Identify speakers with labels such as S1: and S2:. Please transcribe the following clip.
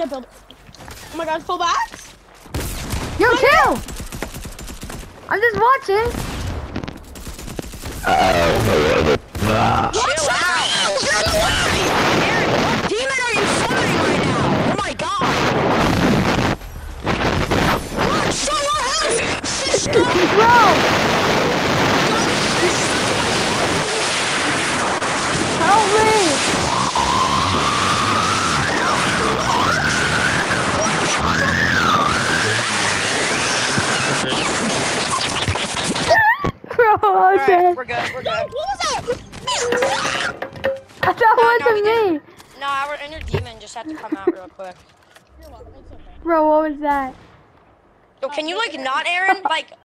S1: can't build. Oh my god, full backs?
S2: Yo, chill! I'm just watching.
S3: Chill out! Aaron, what demon are you summoning right now? Oh my god! What? So what? Sister!
S2: Bro! Help me! Bro, okay.
S3: Alright, we're good, we're good.
S1: What was that?
S2: That wasn't me.
S3: No, our inner demon just had to come out real quick.
S1: You're welcome. It's okay.
S2: Bro, what was that?
S3: So can you like not, Aaron? Like,